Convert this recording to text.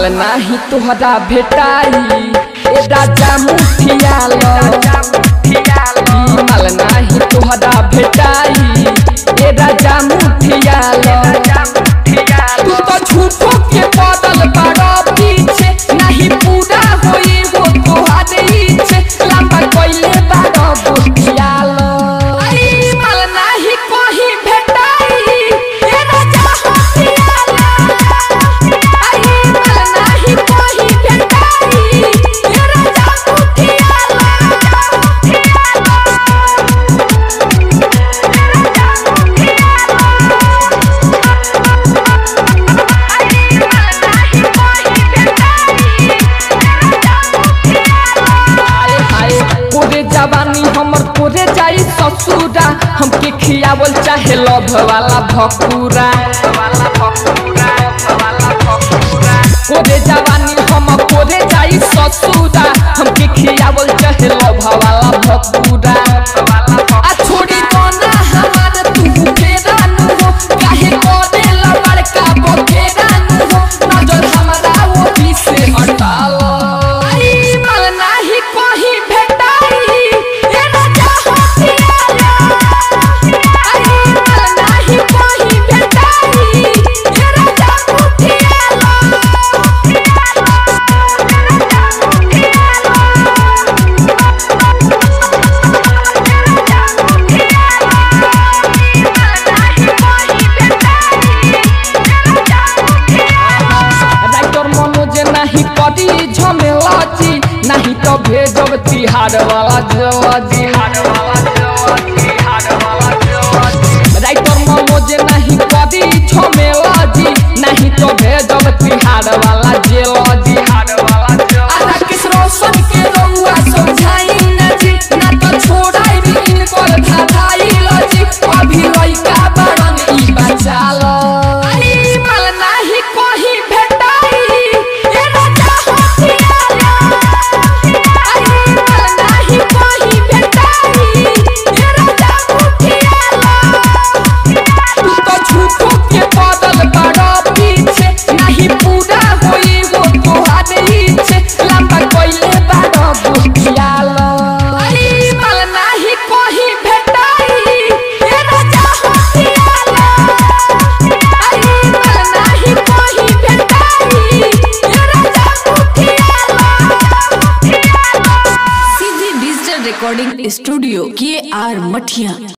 नाही तोहरा भेटाई ए राजा मुठिया लो माल नाही तोहरा भेटाई ए राजा मुठिया लो तू तो झूठो के बदल बड़ा पीछे नहीं पूरा होई वो तोहरे इच्छे लंबा कोइले बड़ा मुठिया लो माल नाही कोही भेटाई ए राजा मुठिया लो माल नाही कोही भेटाई ए राजा मुठिया लो जवानी हमर कोरे जाई ससुरा हमके खियावल चाहे लभ वाला भकुरा कोरे जवानी हम कोरे जाई ससुरा हमके खियावल चाहे लभ वाला भकुरा आ छोड़ी दोना हमार तू फेरा नु हो काहे कोरे लबड़ का बखेरा नु हो नजर हमारा वो भी से हटालो माल नाही कोही नहीं तो भेजब तिहार वाला जवाजी राइटर मनोज नहीं कदी झमेला जी नहीं तो भेजब तिहार वाला जेलजी राकेश रोशन के रउआ समझाई न जी ना तो छोड़ाई भी इनकर धाधाई लजी अभी लइका बड़न ई बचा लो माल नाही कोही भेटाई ए राजा होतिया रिकॉर्डिंग स्टूडियो के आर मठिया।